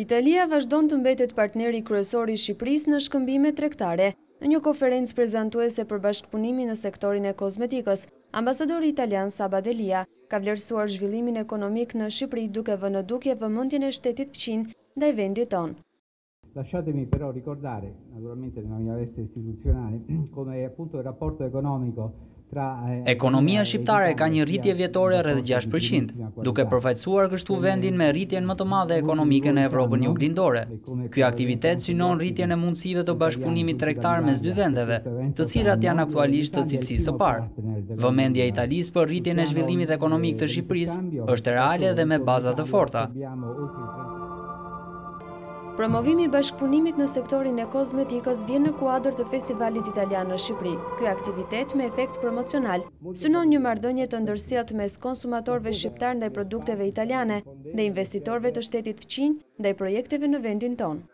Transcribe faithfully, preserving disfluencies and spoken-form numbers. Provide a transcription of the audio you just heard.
Italia vazhdon të mbetet partneri kryesor i Shqipërisë në shkëmbime tregtare. Në një konferencë prezantuese për bashkëpunimin në sektorin e kozmetikës, ambasadori italian Saba Delia ka vlerësuar zhvillimin ekonomik në Shqipëri duke vënë në dukje vëmendjen e shtetit fqin ndaj vendit tonë. Lasciatemi però ricordare, naturalmente nella mia veste istituzionale, come appunto il rapporto economico tra Ekonomia shqiptare ka një rritje vjetore rreth gjashtë përqind, duke përfaqësuar kështu vendin me rritjen më të madhe ekonomike në Evropën juglindore. Ky aktivitet synon rritjen e mundësive të bashkëpunimit tregtar mes dy vendeve, të cilat janë aktualisht të cilësisë së parë. Vëmendja e Italisë për rritjen e zhvillimit ekonomik të Shqipërisë është reale dhe me baza të forta. Promovimi i bashkëpunimit në sektorin e kozmetikës vjen në kuadër të Festivalit Italian në Shqipëri. Ky aktivitet me efekt promocional synon një marrëdhënie të ndërsjellët mes konsumatorëve shqiptar ndaj produkteve italiane dhe investitorëve të shtetit fqin ndaj projekteve në vendin tonë.